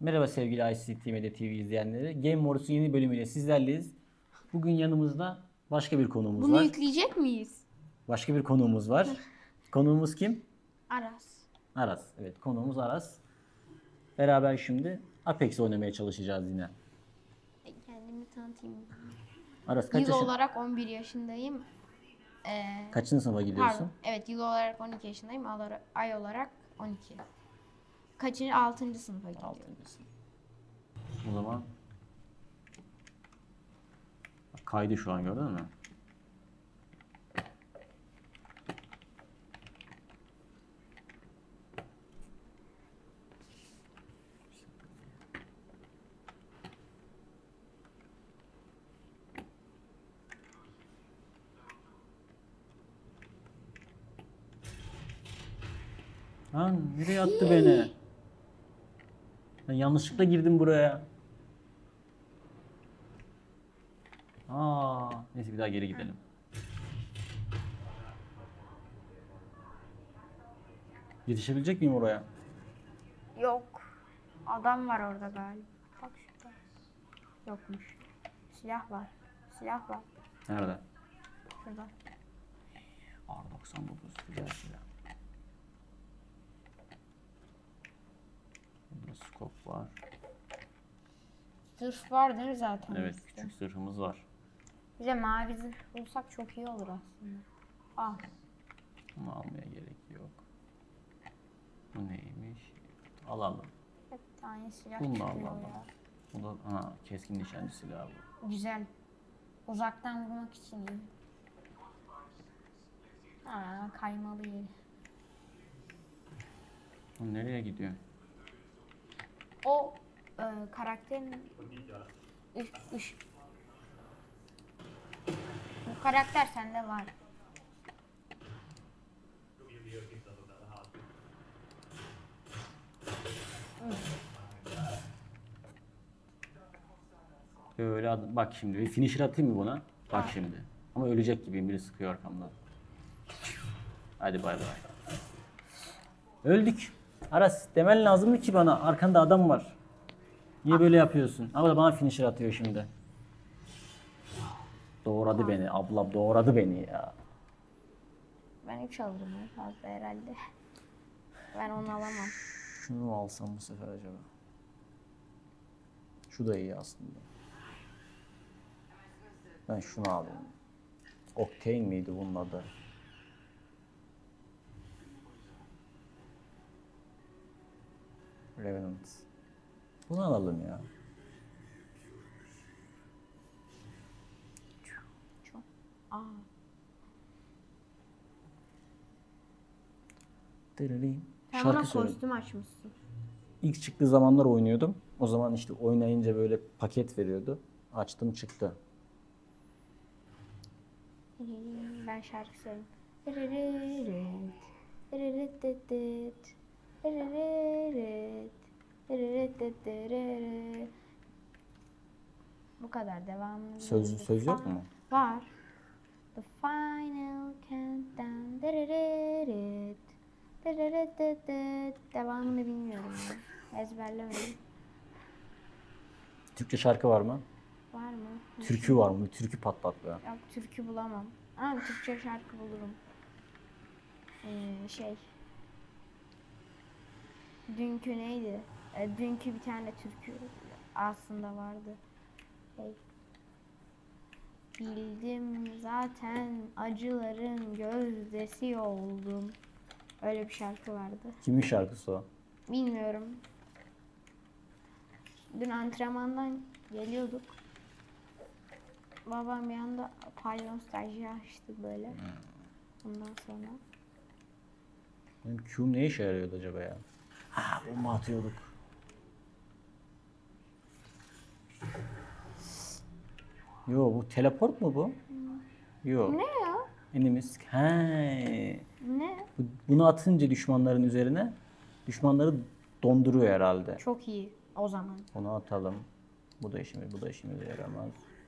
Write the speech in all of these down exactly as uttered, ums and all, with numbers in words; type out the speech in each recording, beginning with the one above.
Merhaba sevgili I C T Media T V izleyenleri. Game Wars'un yeni bölümüyle sizlerleyiz. Bugün yanımızda başka bir konuğumuz Bunu var. yükleyecek miyiz? Başka bir konuğumuz var. Konuğumuz kim? Aras. Aras. Evet, konuğumuz Aras. Beraber şimdi Apex oynamaya çalışacağız yine. E, Kendimi tanıtayım. Aras kaç Yıl yaşın? olarak on bir yaşındayım. Ee, Kaçıncı sınıfa gidiyorsun? pardon. Evet, yıl olarak on iki yaşındayım. Ay- Ay olarak on iki. Kaçıncı? altıncı sınıfa gidiyorum. Altıncı sınıf. O zaman kaydı şu an, gördün mü? Lan nereye attı beni? Ben yanlışlıkla girdim buraya. Aa, neyse bir daha geri gidelim. Yetişebilecek miyim oraya? Yok. Adam var orada galiba. Bak şurada. Yokmuş. Silah var. Silah var. Nerede? Şurada. R doksan dokuz güzel silah. Burada scope var. Zırh vardır zaten. Evet, bizde. küçük zırhımız var. Bize mavi zırh bulsak çok iyi olur aslında. Al. Ama almaya gerek yok. Bu neymiş? Alalım. Hep tane silah Bunu da çıkıyor alalım. ya. Bu da ha, keskin nişancı silahı bu. Güzel. Uzaktan vurmak için iyi. Aa, kaymalı yeri. Bu nereye gidiyor? O e, karakterin üş, üş. Bu karakter sende var. Böyle ad- bak şimdi bir finisher atayım mı buna? Bak şimdi. Ama ölecek gibiyim, biri sıkıyor arkamdan. Hadi bay bay. Öldük. Aras demen lazımdı ki bana, arkanda adam var. Niye böyle yapıyorsun? Ama da bana finisher atıyor şimdi. Doğradı beni ablam, doğradı beni ya. Ben üç alırım en fazla herhalde. Ben onu alamam. Şunu mu alsam bu sefer acaba? Şu da iyi aslında. Ben şunu alayım. Octane miydi bunun adı? Revenant. Bunu alalım ya. Çok. Aa. Dırırıyım. Sen buna Şarkı söyle. kostüm açmışsın. İlk çıktığı zamanlar oynuyordum. O zaman işte oynayınca böyle paket veriyordu. Açtım çıktı. Ben şarkı söyleyeyim. Rırırırıt. Rırırırıt. Rırırırıt. Bu kadar, devam. Söz, söz yok mu? Var. The final countdown. Dırırırıt. Dırırırıt. Devamını bilmiyorum ya. Ezberlemedim. Türkçe şarkı var mı? Var mı? Türkü var mı? Türkü patlat be. Yok, türkü bulamam. Ama Türkçe şarkı bulurum. Ee, şey. Dünkü neydi? Ee, dünkü bir tane türkü aslında vardı. Şey. Bildim zaten acıların gözdesi oldum. Öyle bir şarkı vardı. Kimin şarkısı o? Bilmiyorum. Dün antrenmandan geliyorduk. Babam bir anda palyon stajı açtı böyle. Ondan sonra. Benim Q'm ne işe yarıyordu acaba ya? Ha, bomba atıyorduk. Yo, bu teleport mu bu? Yo. Ne ya? Enimiz. He. Ne? Bu- Bunu atınca düşmanların üzerine düşmanları donduruyor herhalde. Çok iyi o zaman. Onu atalım. Bu da işimiz, bu da işimize yaramaz.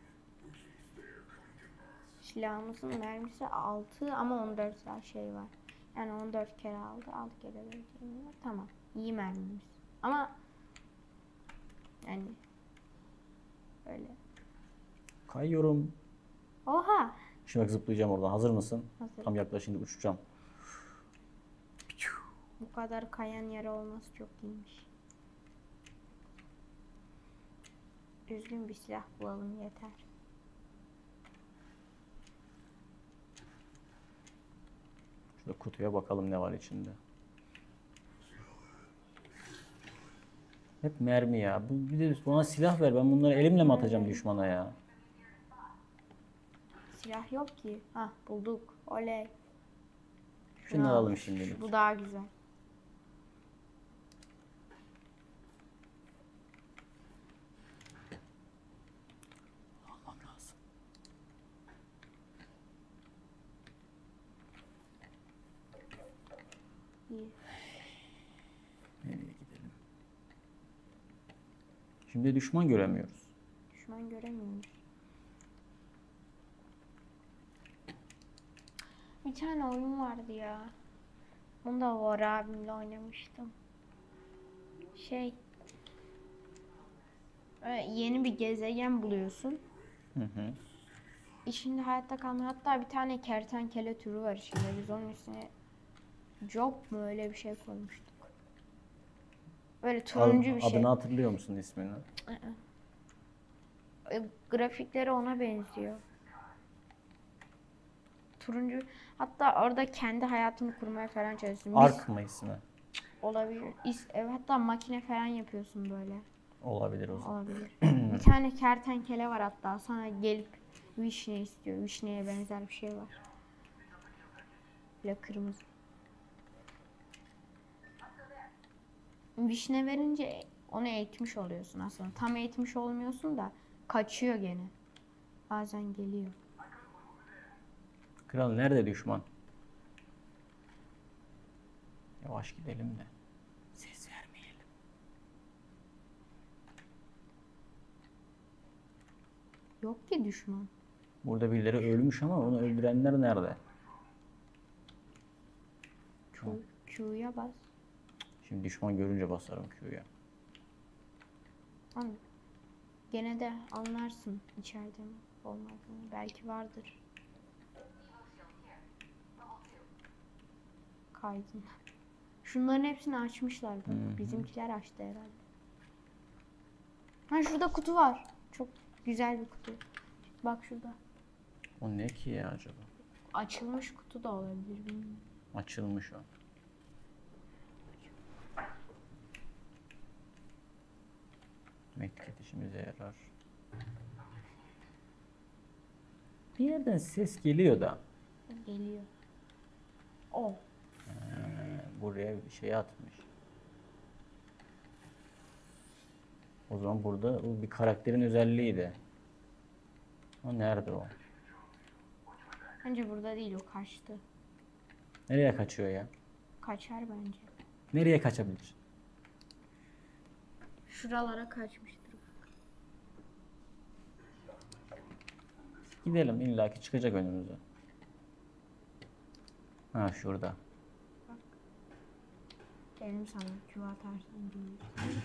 Silahımızın mermisi altı ama on dört şey var. Yani on dört kere aldı. altı kere dört. Tamam. İyi mermimiz. Ama Yani öyle. Kayıyorum. Oha. Şimdi bak zıplayacağım oradan. Hazır mısın? Hazır. Tam yaklaşınca uçacağım. Bu kadar kayan yere olması çok iyiymiş. Düzgün bir silah bulalım yeter. Şurada kutuya bakalım ne var içinde. Hep mermi ya. Bu, bir de bana silah ver. Ben bunları elimle mi atacağım düşmana ya? Silah yok ki. Hah bulduk. Oley. Şunu al. alalım şimdilik. Bu daha güzel. Almam lazım. İyi. Nereye gidelim? Şimdi düşman göremiyoruz. Düşman göremiyoruz. Bir tane oyun vardı ya. Bunu da var abimle oynamıştım. Şey. Böyle yeni bir gezegen buluyorsun. Hı hı. İçinde hayatta kalan hatta bir tane kertenkele türü var içinde. Biz onun üstüne Job mu öyle bir şey koymuştuk. Böyle turuncu Ad- bir şey. Adını hatırlıyor musun ismini? E, grafikleri ona benziyor. Turuncu. Hatta orada kendi hayatını kurmaya falan çalışıyorsun. Biz- Ark mı ismi? Olabilir. İs- e, hatta makine falan yapıyorsun böyle. Olabilir o zaman. Olabilir. Bir tane kertenkele var hatta. Sana gelip vişne istiyor. Vişneye benzer bir şey var. Böyle kırmızı. Vişne verince onu eğitmiş oluyorsun aslında. Tam eğitmiş olmuyorsun da kaçıyor gene. Bazen geliyor. Kral nerede düşman? Yavaş gidelim de. Ses vermeyelim. Yok ki düşman. Burada birileri ölmüş ama onu öldürenler nerede? Q, Q'ya bas. Şimdi düşman görünce basarım Q'ya. An gene de anlarsın içeride mi olmadığını. Belki vardır. Kaydın. Şunların hepsini açmışlar. Bak. Hı hı. Bizimkiler açtı herhalde. Ha şurada kutu var. Çok güzel bir kutu. Bak şurada. O ne ki ya acaba? Açılmış kutu da olabilir bilmiyorum. Açılmış o. Medkit işimize yarar. Bir yerden ses geliyor da. Geliyor. O. Ee, buraya bir şey atmış. O zaman burada o bir karakterin özelliğiydi. O nerede o? Bence burada değil o kaçtı. Nereye kaçıyor ya? Kaçar bence. Nereye kaçabilir? Şuralara kaçmıştır. Gidelim illaki çıkacak önümüze. Ha şurada. Benim sana Q atarsın değil.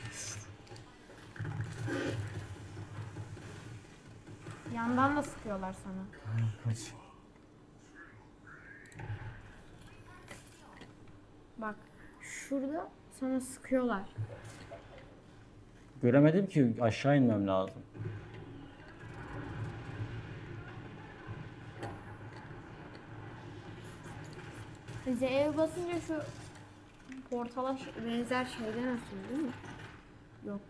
Yandan da sıkıyorlar sana. Kaç. Bak şurada sana sıkıyorlar. Göremedim ki aşağı inmem lazım. Z'ye basınca şu portala ş- benzer şeyden atıyor değil mi? Yok.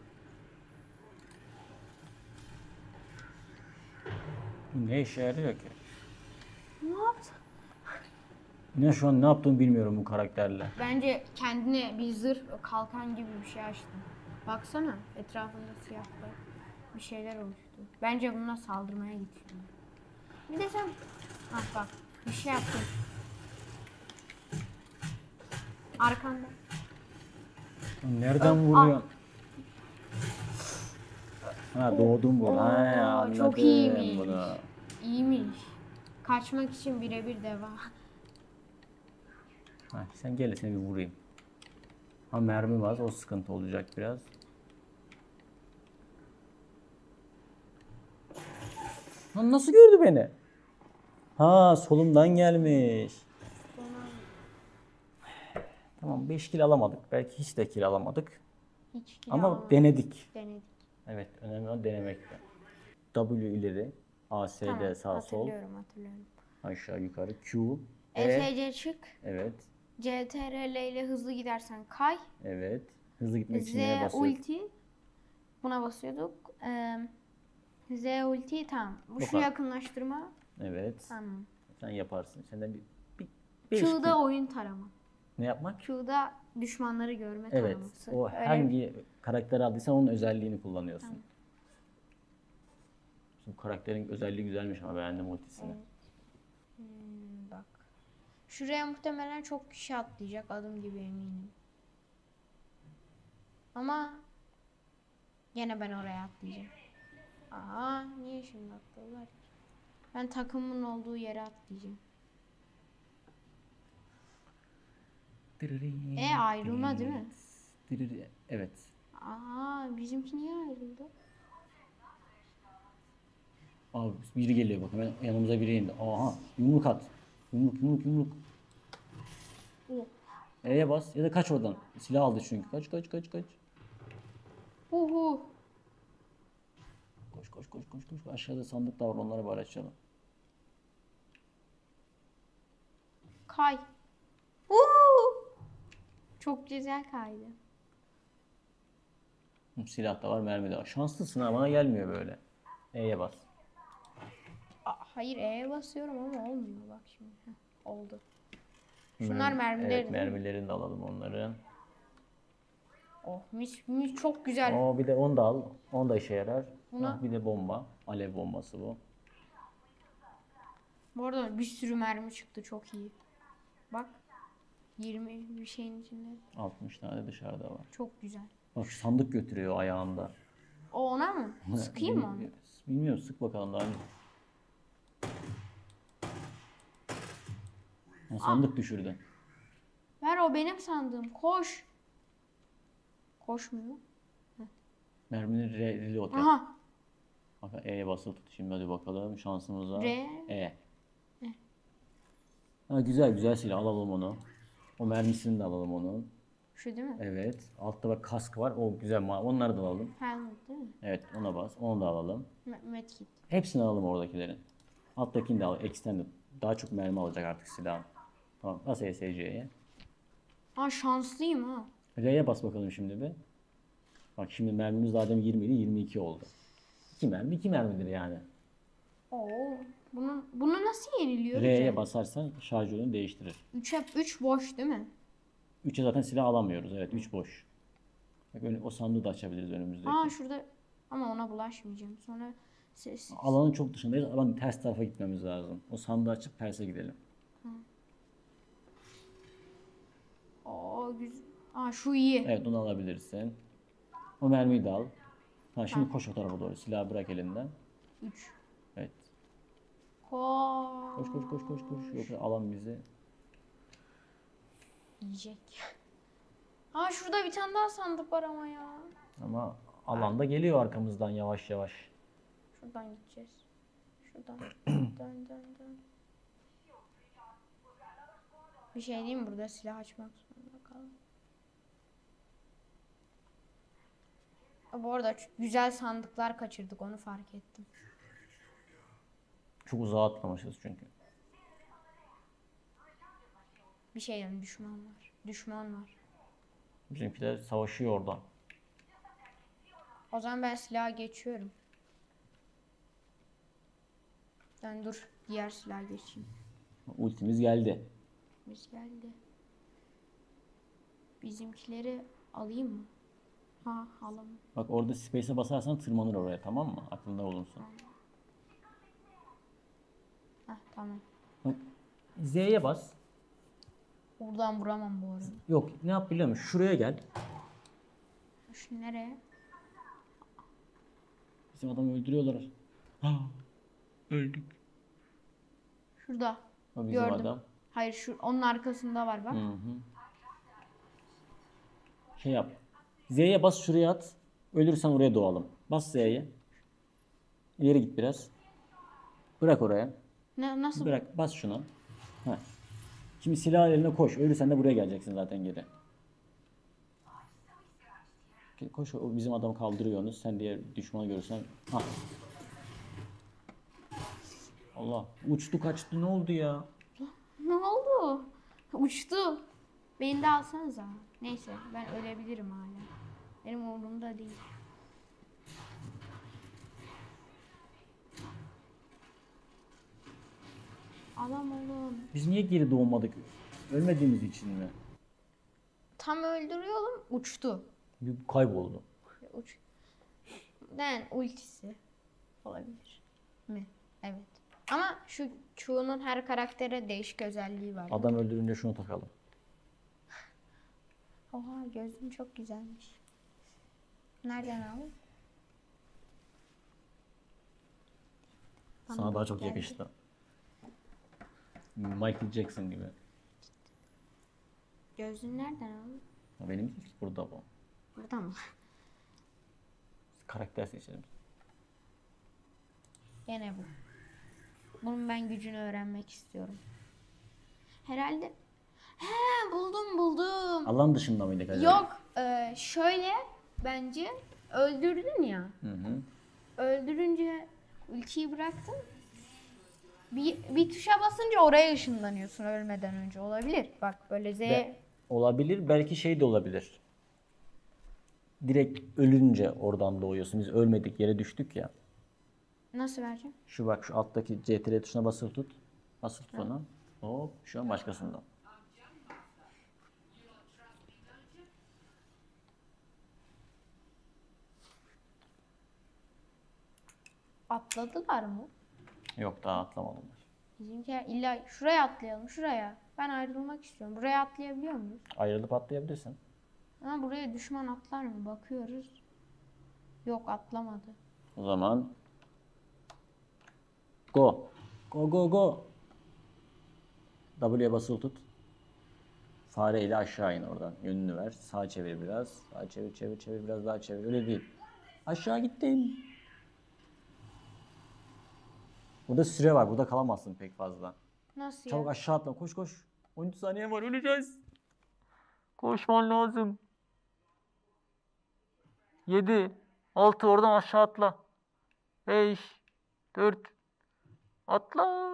Bu ne işe yarıyor ki? Ne yaptı? Ne şu an ne yaptığımı bilmiyorum bu karakterle. Bence kendine bir zırh, kalkan gibi bir şey açtı. Baksana etrafında siyahlar bir şeyler oluştu. Bence bununla saldırmaya gidiyor. Bir de sen... Ah bak bir şey yaptın. Arkanda. Nereden Aa, vuruyor? Ha doğdum burada. Ha, Oo, anladım çok iyiymiş. bunu. İyiymiş. Kaçmak için birebir deva. Ha, sen gel de seni bir vurayım. Ha mermi var o sıkıntı olacak biraz. Lan nasıl gördü beni? Ha, solumdan gelmiş. Tamam, beş kill alamadık. Belki hiç de kill alamadık. Hiç kill Ama alamadım. denedik. Denedik. Evet, önemli olan denemekti. W ileri, A S D Tamam, sağ sol, hatırlıyorum hatırlıyorum. aşağı yukarı, Q, E E. S C çık. Evet, C T R L ile hızlı gidersen kay. evet. Hızlı gitmek Z için yine basıyor. ulti. Buna basıyorduk. Ee, Z ulti tamam. Bu şu kadar. yakınlaştırma. Evet. Tamam. Sen yaparsın. Senden bir, bir beş Q'da kill. oyun tarama. Ne yapmak? Q'da düşmanları görme Evet. taraması. O Öyle- hangi karakteri aldıysan onun özelliğini kullanıyorsun. Şimdi karakterin özelliği güzelmiş ama beğendim ultisini. Evet. Hmm, bak. Şuraya muhtemelen çok kişi atlayacak, adım gibi eminim. Ama gene ben oraya atlayacağım. Aha, niye şimdi atladılar ki? Ben takımın olduğu yere atlayacağım. E ayrılma değil mi? Evet. Aa, bizimki niye ayrıldı? Abi biri geliyor bak, hemen yanımıza biri indi. Aha, yumruk at. Yumruk yumruk yumruk. Oh. E'ye bas ya da kaç oradan. Silah aldı çünkü. Kaç kaç kaç kaç. Uhu. Koş koş koş koş koş. Aşağıda sandık da var, onları bari açalım. Kay. Uhu. Çok güzel kaydı. Hı, silah da var, mermi de var. Şanslısın ha, bana gelmiyor böyle. E'ye bas. Aa, hayır E'ye basıyorum ama olmuyor bak şimdi. Heh, oldu. Şunlar Mermi- mermileri Evet, değil mi? mermilerini de alalım onları. Oh mis, mis çok güzel. Oo, bir de onu da al. Onu da işe yarar. Buna- Ah, bir de bomba. Alev bombası bu. Bu arada bir sürü mermi çıktı, çok iyi. Bak yirmi bir şeyin içinde. altmış tane dışarıda var. Çok güzel. Bak şu sandık götürüyor ayağında. O ona mı? Sıkayım mı onu? Bilmiyorum, sık bakalım daha önce. Ha, sandık düşürdü. Ver, o benim sandığım. Koş. Koşmuyor. Mermini re reload yap. Aha. Bak, E'ye basılı tut şimdi, hadi bakalım şansımıza. R. E. Ha, güzel güzel silah, alalım onu. O mermisini de alalım onun. Şu değil mi? Evet. Altta bak kask var. O güzel. ma- Onları da alalım. Helmet değil mi? Evet, ona bas. Onu da alalım. Me- Medkit. Hepsini alalım oradakilerin. Alttakini de al. Extended. Daha çok mermi alacak artık silahın. Tamam. Bas E S C'ye. Aa, şanslıyım ha. R'ye bas bakalım şimdi bir. Bak şimdi mermimiz daha demin yirmi idi, yirmi iki oldu. iki mermi iki mermidir yani. Oo. Bunu, bunu nasıl yeniliyoruz? R'ye basarsan şarjörünü değiştirir. üçe üç boş değil mi? üçe zaten silah alamıyoruz. Evet, üç boş. Bak öyle, o sandığı da açabiliriz önümüzdeki. Aa, şurada ama ona bulaşmayacağım. Sonra ses. Alanın çok dışındayız. Alan ters tarafa gitmemiz lazım. O sandığı açıp terse gidelim. Oo, güzel. Aa, şu iyi. Evet, onu alabilirsin. O mermiyi de al. Ha, şimdi koş o tarafa doğru. Silahı bırak elinden. üç. Evet. Koş. Koş koş koş koş koş. Yoksa alan bizi. Yiyecek. Aa, şurada bir tane daha sandık var ama ya. Ama alan da geliyor arkamızdan yavaş yavaş. Şuradan gideceğiz. Şuradan. dön dön dön. Bir şey diyeyim mi? Burada silah açmak zorunda kaldım. Aa, bu arada ç- güzel sandıklar kaçırdık, onu fark ettim. Çok uzağa atlamışız çünkü. Bir şeyden düşman var. Düşman var. Bizimkiler savaşıyor oradan. O zaman ben silaha geçiyorum. Ben dur diğer silaha geçeyim. Ultimiz geldi. Biz geldi. Bizimkileri alayım mı? Ha, alalım. Bak orada space'e basarsan tırmanır oraya, tamam mı? Aklında bulunsun. Heh, tamam. Bak, Z'ye bas. Buradan vuramam bu arada. Yok, ne yap biliyor musun? Şuraya gel. Şu nereye? Bizim adamı öldürüyorlar. Ha, öldük. Şurada. O bizim Gördüm. adam. Hayır, şu onun arkasında var bak. Hı hı. Şey yap. Z'ye bas, şuraya at. Ölürsen oraya doğalım. Bas Z'ye. İleri git biraz. Bırak oraya. Ne, nasıl? Bırak, bas şuna. Heh. Şimdi silah eline koş. Ölürsen de buraya geleceksin zaten geri. Koş, o bizim adamı kaldırıyorsunuz. Sen diğer düşmanı görürsen. Hah. Allah. Uçtu kaçtı, ne oldu ya? Ne oldu? Uçtu. Beni de alsanıza. Neyse ben ölebilirim hala. Benim umurumda değil. Alam oğlum. Biz niye geri doğmadık? Ölmediğimiz için mi? Tam öldürüyorum uçtu. Bir kayboldu. Uç. Den ultisi olabilir mi? Evet. Ama şu Chu'nun her karaktere değişik özelliği var. Adam öldürünce şunu takalım. Oha gözün çok güzelmiş. Nereden aldın? Sana daha çok yakıştı. Michael Jackson gibi. Gözlüğü nereden aldın? Benim değil ki, burada bu. Burada mı? Karakter seçelim. Gene bu. Bunun ben gücünü öğrenmek istiyorum. Herhalde. He buldum buldum. Alan dışında mıydık acaba? Yok e, şöyle bence öldürdün ya. Hı hı. Öldürünce ultiyi bıraktın. Bir, bir tuşa basınca oraya ışınlanıyorsun ölmeden önce. Olabilir. Bak böyle Z. Ve olabilir. Belki şey de olabilir. Direkt ölünce oradan doğuyorsun. Biz ölmedik, yere düştük ya. Nasıl vereceğim? Şu bak, şu alttaki C T R L tuşuna basılı tut. Basılı tut ona. Hop, şu an başkasından. Atladılar mı? Yok, daha atlamadılar. Bizimkiler illa şuraya atlayalım şuraya. Ben ayrılmak istiyorum. Buraya atlayabiliyor muyuz? Ayrılıp atlayabilirsin. Ama buraya düşman atlar mı? Bakıyoruz. Yok atlamadı. O zaman go. Go go go. W'ye basılı tut. Fare ile aşağı in oradan. Yönünü ver. Sağa çevir biraz. Sağa çevir çevir çevir biraz daha çevir. Öyle değil. Aşağı gittin. Burada süre var. Burada kalamazsın pek fazla. Nasıl Çabuk ya? aşağı atla. Koş koş. on üç saniye var. Öleceğiz. Koşman lazım. yedi, altı, oradan aşağı atla. beş, dört, atla.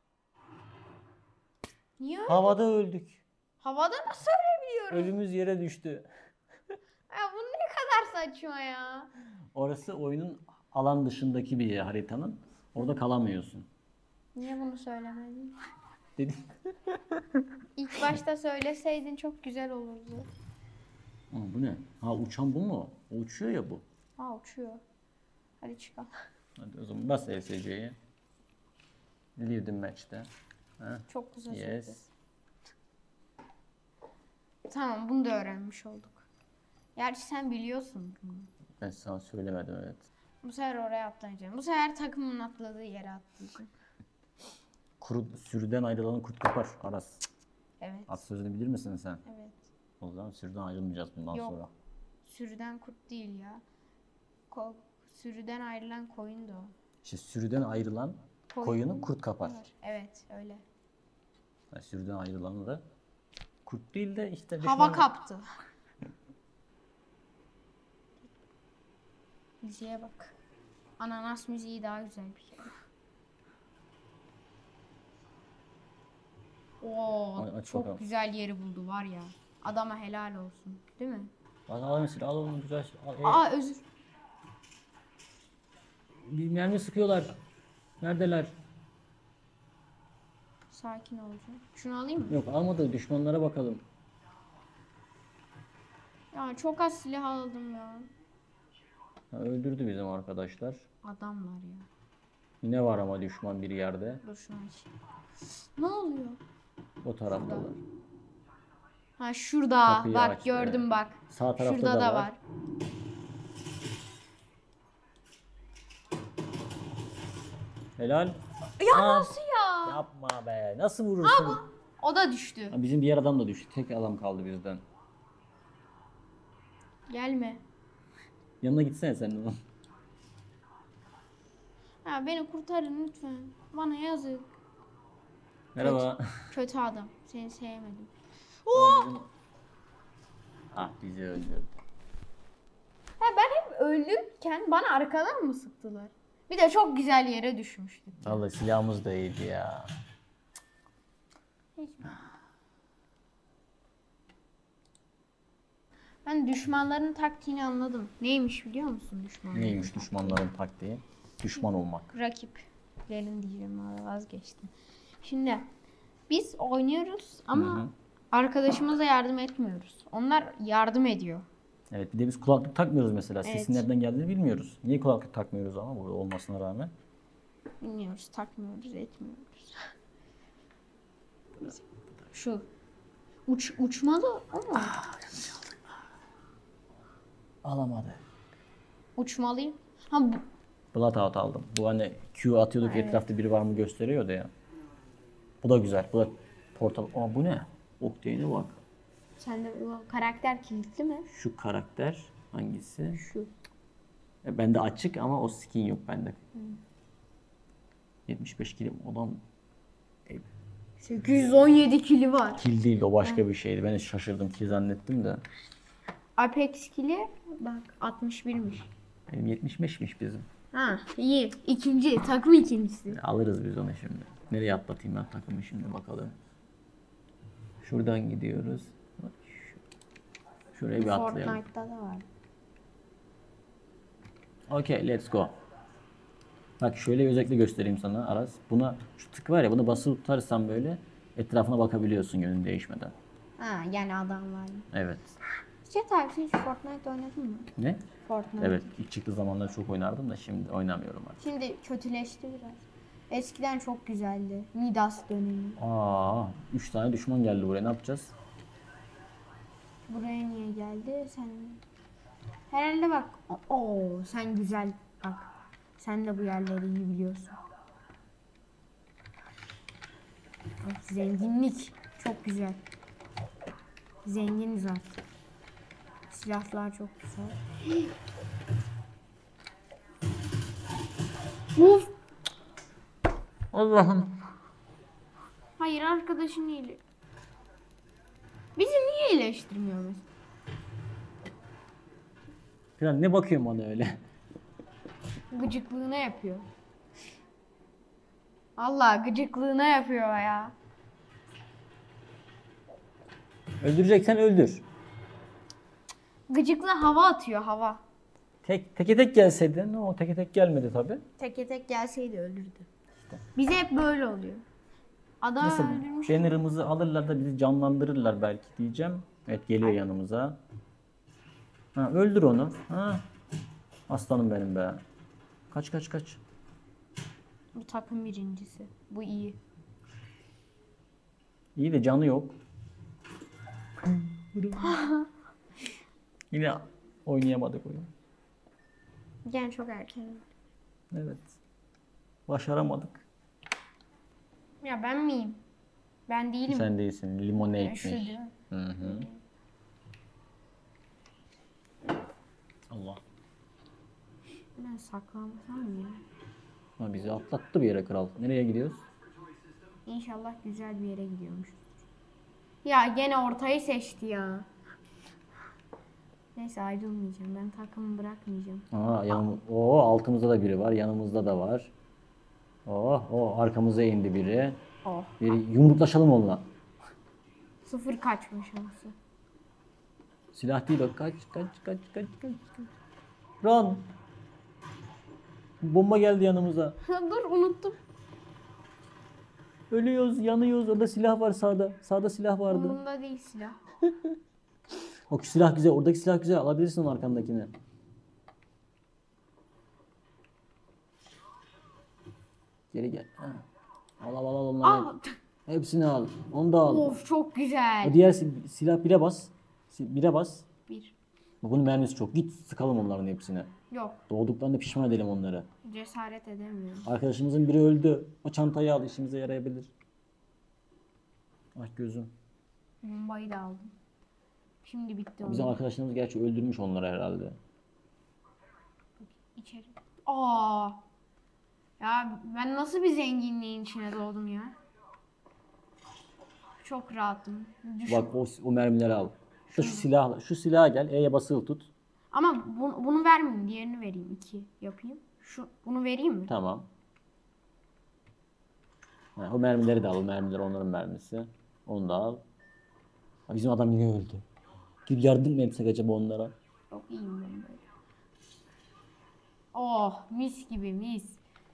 Niye öyle? Havada öldük. Havada nasıl ölebiliyorum? Ölümüz yere düştü. Ya bu ne kadar saçma ya. Orası oyunun alan dışındaki bir yer, haritanın. Orada kalamıyorsun. Niye bunu söylemedin? Dedim. İlk başta söyleseydin çok güzel olurdu. Aa, bu ne? Ha, uçan bu mu? O uçuyor ya bu. Ha uçuyor. Hadi çıkalım. Hadi o zaman bas E S C'ye. Leave the match'te. Ha? Çok güzel Yes. sürdü. Tamam bunu da öğrenmiş olduk. Gerçi sen biliyorsun bunu. Ben sana söylemedim, evet. Bu sefer oraya atlayacağım. Bu sefer takımın atladığı yere atlayacağım. Kuru, sürüden ayrılanı kurt kapar Aras. Evet. At sözünü bilir misin sen? Evet. O zaman sürüden ayrılmayacağız bundan Yok. sonra. Sürüden kurt değil ya. Ko- sürüden ayrılan koyun da o. İşte sürüden ayrılan Koyun. koyunu kurt kapar. Evet öyle. Yani sürüden ayrılanı da kurt değil de işte Hava düşman- kaptı. Müziğe bak. Ananas müziği daha güzel bir kere. Oo, Ay, aç çok bakalım. güzel yeri buldu var ya. Adama helal olsun. Değil mi? Al al mesela, al onu güzel. Al, e, Aa özür. bir mermi sıkıyorlar. Neredeler? Sakin olacağım. Şunu alayım mı? Yok, almadı, düşmanlara bakalım. Ya çok az silah aldım ya. Ha, öldürdü bizim arkadaşlar. Adamlar ya. Yine var ama düşman bir yerde. Dur şunu açayım. Ne oluyor? O taraftalar. Ha şurada. Kapıyı Bak açtı, gördüm evet. bak. Sağ tarafta Şurada da da var. var. Helal. Ya Aa, nasıl ya? yapma be. Nasıl vurursun? O da düştü. Ha, bizim diğer adam da düştü. Tek adam kaldı bizden. Gelme. Yanına gitsene sen de onun. Ya beni kurtarın lütfen. Bana yazık. Merhaba. Kötü adam. Seni sevmedim. Ah bizi öldürdü. Ha, ben hep ölürken bana arkadan mı sıktılar? Bir de çok güzel yere düşmüştük. Vallahi silahımız da iyiydi ya. Hiç. Ben düşmanların taktiğini anladım. Neymiş biliyor musun düşmanların? Neymiş düşmanların taktiği? Düşman olmak. Rakiplerin diyeceğim ama vazgeçtim. Şimdi biz oynuyoruz ama Hı hı. arkadaşımıza yardım etmiyoruz. Onlar yardım ediyor. Evet bir de biz kulaklık takmıyoruz mesela. Sesin Evet. nereden geldiğini bilmiyoruz. Niye kulaklık takmıyoruz ama burada olmasına rağmen? Bilmiyoruz, takmıyoruz, etmiyoruz. Şu uç uçmalı ama Alamadı. uçmalıyım. Ha bu, Bloodhound aldım. Bu hani Q atıyorduk Evet. etrafta biri var mı gösteriyordu ya. Bu da güzel. Bu da portal. Aa bu ne? Oktay'ına bak. sende bu karakter kilitli mi? Şu karakter hangisi? Şu. E, bende açık ama o skin yok bende. yetmiş beş kilim olan sekiz yüz on yedi kili var. kill değil o başka bir şeydi. Ben de şaşırdım kill zannettim de. Apex kili bak altmış birmiş. Benim yetmiş beşmiş bizim. Ha iyi. İkinci. Takım ikincisi. Alırız biz onu şimdi. Nereye atlatayım ben takımı şimdi bakalım. Şuradan gidiyoruz. Şu- Şuraya bir atlayalım. Fortnite'da da var. Okay, let's go. Bak şöyle özellikle göstereyim sana Aras. Buna şu tık var ya bunu basılı tutarsan böyle etrafına bakabiliyorsun yönün değişmeden. Ha yani adam var. Evet. Cet abi sen hiç Fortnite oynadın mı? Ne? Fortnite. Evet ilk çıktığı zamanlar çok oynardım da şimdi oynamıyorum artık. Şimdi kötüleşti biraz. Eskiden çok güzeldi. Midas dönemi. Aa, üç tane düşman geldi buraya ne yapacağız? Buraya niye geldi? Sen herhalde bak. Oo sen güzel bak. Sen de bu yerleri iyi biliyorsun. Bak, zenginlik. Çok güzel. Zenginiz artık. Silahlar çok güzel. Uf. Allah'ım. Hayır arkadaşın iyile. Bizi niye iyileştirmiyor mesela? Falan ne bakıyorsun bana öyle? Gıcıklığına yapıyor. Allah gıcıklığına yapıyor ya. Öldüreceksen öldür. Gıcıklı hava atıyor hava. Tek teke tek gelseydi ne o teke tek gelmedi tabi. Teke tek gelseydi ölürdü. Bize hep böyle oluyor. Adam Neyse öldürmüş. banner'ımızı alırlar da bizi canlandırırlar belki diyeceğim. Evet geliyor yanımıza. Ha, öldür onu. Ha. Aslanım benim be. Kaç kaç kaç. Bu takım birincisi. Bu iyi. İyi de canı yok. Yine oynayamadık oyunu. Gene çok erken. Evet. Başaramadık. Ya ben miyim? Ben değilim. Sen değilsin. Limonade'miş. Şu değil mi? Hı hı. Allah. Ben saklansam mı ya? Ha, bizi atlattı bir yere kral. Nereye gidiyoruz? İnşallah güzel bir yere gidiyormuş. Ya gene ortayı seçti ya. Neyse ayrılmayacağım. Ben takımı bırakmayacağım. Aa, yanım, Oo, altımızda da biri var. Yanımızda da var. Oh, oh, arkamıza indi biri. Oh. Biri yumruklaşalım onunla. Sıfır kaçma şansı. Silah değil o. Kaç, kaç, kaç, kaç, kaç, kaç. Run. Bomba geldi yanımıza. Dur unuttum. Ölüyoruz, yanıyoruz. Orada silah var sağda. Sağda silah vardı. Umurumda değil silah. O silah güzel. Oradaki silah güzel. Alabilirsin onun arkandakini. Geri gel. Ha. Al al al al onları. Aa, Hepsini al. Onu da al. of çok güzel. O diğer si- silah bire bas. Si- Bire bas. Bir. Bak bunun mermisi çok. Git sıkalım onların hepsini. Yok. Doğduklarında pişman edelim onları. Cesaret edemiyorum. Arkadaşımızın biri öldü. O çantayı al işimize yarayabilir. Ah gözüm. Bombayı da aldım. Şimdi bitti Bizim o. arkadaşlarımız gerçi öldürmüş onları herhalde. İçeri. Aa. Ya ben nasıl bir zenginliğin içine doğdum ya. Çok rahatım. Düşün. Bak o, o mermileri al. Şu, şu silah, şu silaha gel. E'ye basılı tut. Ama bunu, bunu vermeyeyim. Diğerini vereyim. İki yapayım. Şu, bunu vereyim mi? Tamam. Ha, o mermileri de al. O mermiler onların mermisi. Onu da al. Ha, bizim adam yine öldü. Gidip yardım mı etsek acaba onlara? Çok iyiyim ben böyle. Oh mis gibi mis.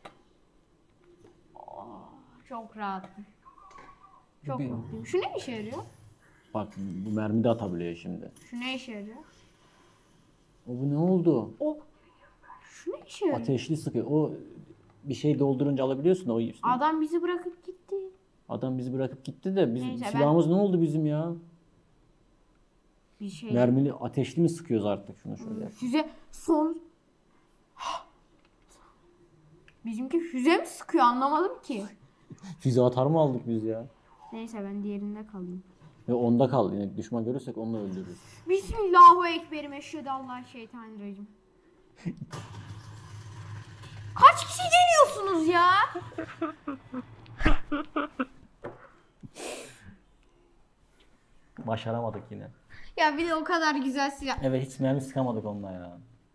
Oh, çok rahatım. Çok Bir- mutluyum. Şu ne işe yarıyor? Bak bu mermi de atabiliyor şimdi. Şu ne işe yarıyor? O bu ne oldu? O. Şu ne işe yarıyor? Ateşli sıkıyor. O bir şey doldurunca alabiliyorsun da o işte. Adam bizi bırakıp gitti. Adam bizi bırakıp gitti de biz Neyse, ben- silahımız ne oldu bizim ya? Bir şey. Mermili ateşli mi sıkıyoruz artık şunu şöyle. Füze son. Bizimki füze mi sıkıyor anlamadım ki. Füze atar mı aldık biz ya? Neyse ben diğerinde kalayım. Ve onda kal. Yine düşman görürsek onunla öldürürüz. Bismillahu ekberim eşhedü Allah şeytanirracim. Kaç kişi deniyorsunuz ya? Başaramadık yine. Ya bir de o kadar güzel silah. Evet hiç mermi sıkamadık onunla ya.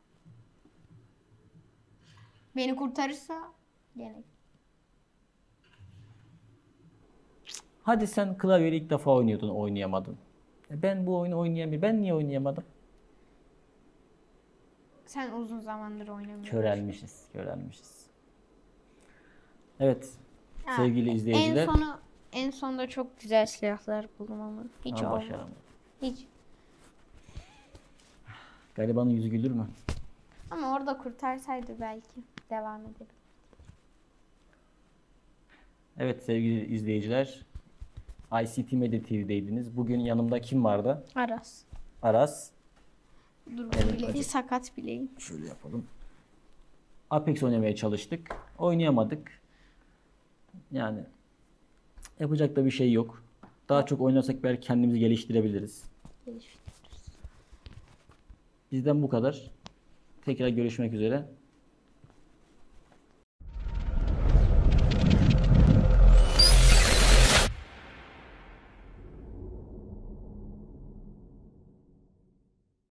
Beni kurtarırsa gene. Hadi sen klavyeli ilk defa oynuyordun, oynayamadın. E ben bu oyunu oynayamıyorum. Ben niye oynayamadım? Sen uzun zamandır oynamıyorsun. Körelmişiz, körelmişiz. Evet, Ha, sevgili izleyiciler. En sonu en sonda çok güzel silahlar buldum ama hiç Ama olmadı. başaramadım. Hiç. Garibanın yüzü gülür mü? Ama orada kurtarsaydı belki devam edebilir. Evet sevgili izleyiciler. I C T Media T V'deydiniz. Bugün yanımda kim vardı? Aras. Aras. Dur Evet, bileği hadi. sakat bileğim. Şöyle yapalım. Apex oynamaya çalıştık. Oynayamadık. Yani yapacak da bir şey yok. Daha çok oynarsak belki kendimizi geliştirebiliriz. Geliştiririz. Bizden bu kadar. Tekrar görüşmek üzere.